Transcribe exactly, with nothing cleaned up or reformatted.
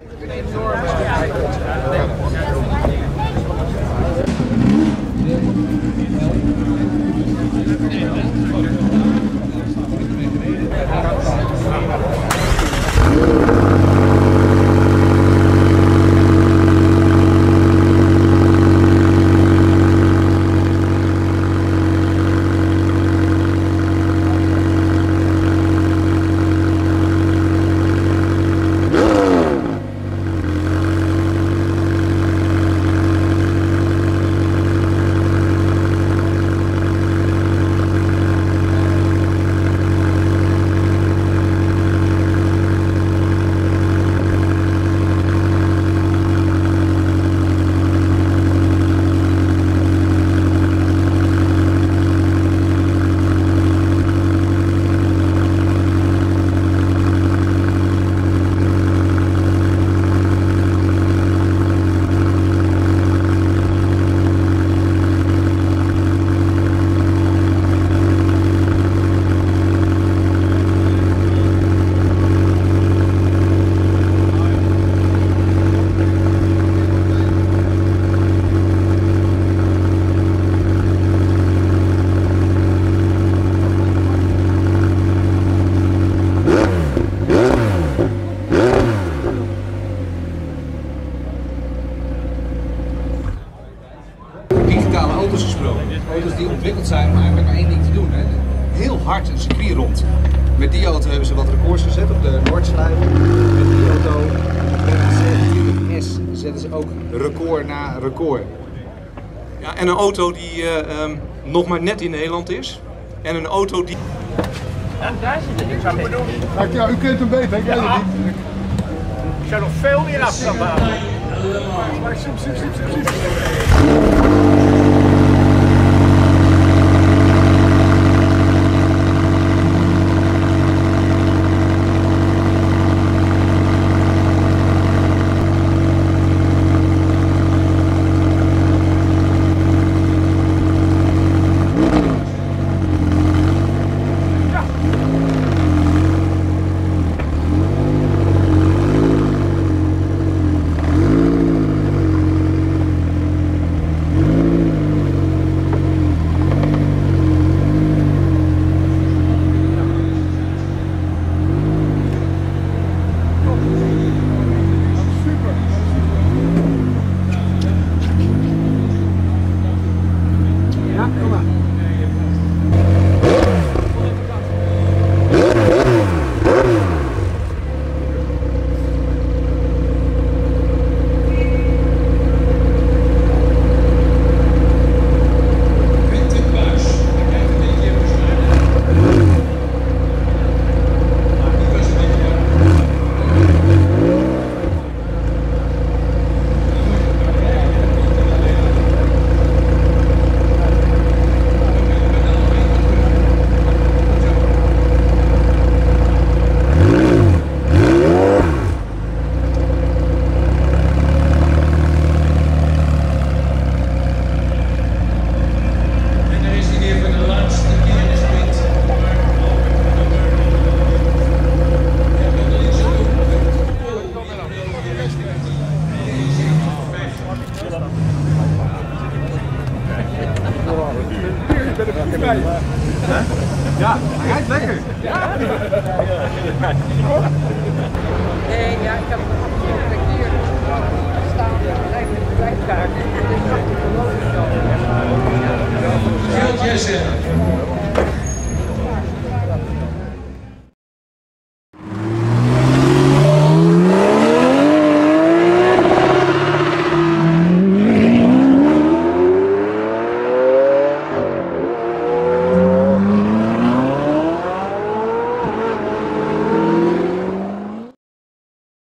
Auto's gesproken. Auto's die ontwikkeld zijn om eigenlijk maar één ding te doen. Hè. Heel hard een circuit rond. Met die auto hebben ze wat records gezet op de Noordslijf. Met die auto, de zevenentwintig S, zetten ze ook record na record. Ja, en een auto die uh, um, nog maar net in Nederland is. En een auto die... En daar zit het zo in. Ja, u kent hem beter, ik weet het niet. Ik zou nog veel meer af gaan bouwen. Maar soep, soep, soep, soep, soep. Ja, hij rijdt lekker. Ja. Nee, ja, ik heb